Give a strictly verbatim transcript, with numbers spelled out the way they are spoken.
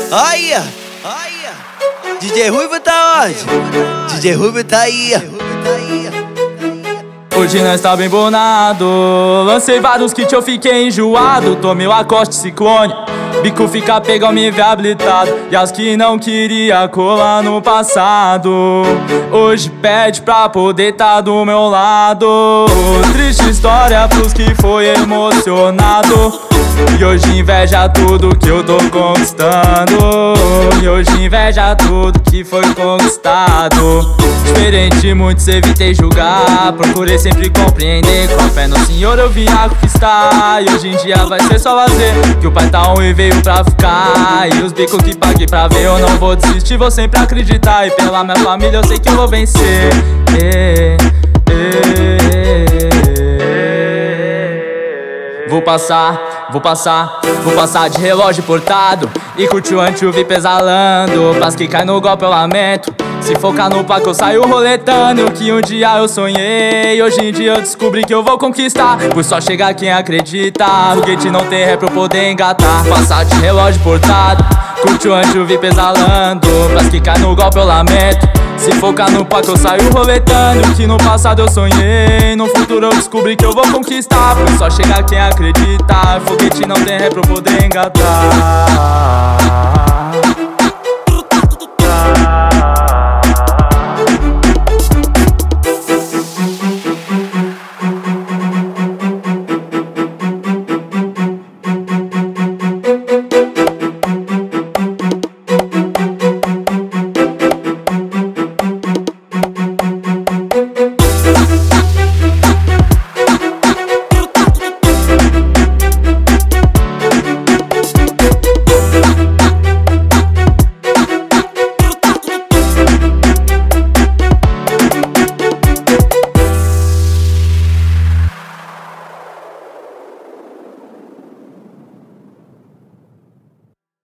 Aí, aí, D J Ruivo tá onde? D J Ruivo tá aí. Hoje nós tá bem bonado. Lancei vários kits, eu fiquei enjoado. Tomei o Acoste Ciclone, bico fica pegão, me vê habilitado. E as que não queria colar no passado, hoje pede pra poder tá do meu lado. Triste história pros que foi emocionado. E hoje inveja tudo que eu tô conquistando. E hoje inveja tudo que foi conquistado. Diferente de muitos, evitei julgar. Procurei sempre compreender. Com a fé no Senhor eu vim a conquistar. E hoje em dia vai ser só lazer, que o pai tá on e veio pra ficar. E os bicos que paguei pra ver, eu não vou desistir, vou sempre acreditar. E pela minha família eu sei que eu vou vencer. e, e, Vou passar, vou passar, vou passar de relógio portado e curtir o anti-U V pesalando. Pras que cai no golpe eu lamento. Se focar no paco eu saio roletando. Que um dia eu sonhei, hoje em dia eu descobri que eu vou conquistar. Por só chegar quem acredita, foguete não tem ré pra eu poder engatar. Passar de relógio portado, curte o anti-U V pesalando. Pras que cai no golpe eu lamento. Se focar no paco eu saio roletando. Que no passado eu sonhei, no futuro eu descobri que eu vou conquistar. Por só chegar quem acredita, foguete não tem ré pra eu poder engatar.